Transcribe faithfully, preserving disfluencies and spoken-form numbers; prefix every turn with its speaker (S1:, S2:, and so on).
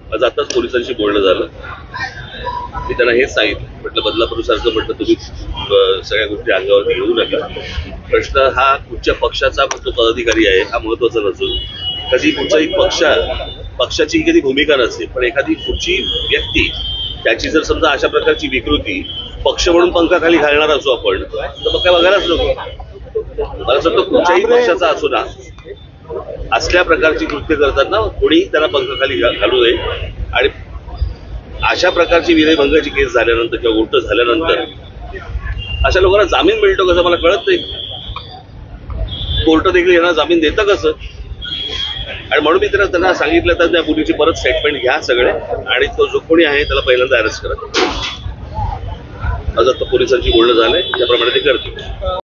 S1: आज आताच पोलिसांशी बोलणं झालं. मी त्यांना हेच सांगितलं, म्हटलं बदलापूर सारखं म्हटलं तुम्ही सगळ्या गोष्टी अंगावर घेऊ नका. प्रश्न हा कुठच्या पक्षाचा तो पदाधिकारी आहे हा महत्वाचा नसून कधी कुठचाही पक्ष पक्षाची कधी भूमिका नसते, पण एखादी कुठची व्यक्ती त्याची जर समजा अशा प्रकारची विकृती पक्ष म्हणून पंखाखाली घालणार असो आपण, तर मग काय बघायलाच नको. मला असं वाटतं कुठच्याही पक्षाचा असो ना, असल्या प्रकारची कृत्य करताना कोणी त्याला पंखाखाली घालू नये. आणि अशा प्रकारची विनयभंगाची केस झाल्यानंतर किंवा उलट झाल्यानंतर अशा लोकांना जामीन मिळतो कसं मला कळत नाही. कोर्ट देखील यांना जामीन देतं कसं? आणि म्हणून मी त्यांना त्यांना सांगितलं तर त्या मुलीची परत स्टेटमेंट घ्या सगळे, आणि तो जो कोणी आहे त्याला पहिल्यांदा अरेस्ट करा. आज आता पोलिसांची बोलणं झालंय त्याप्रमाणे ते करतील.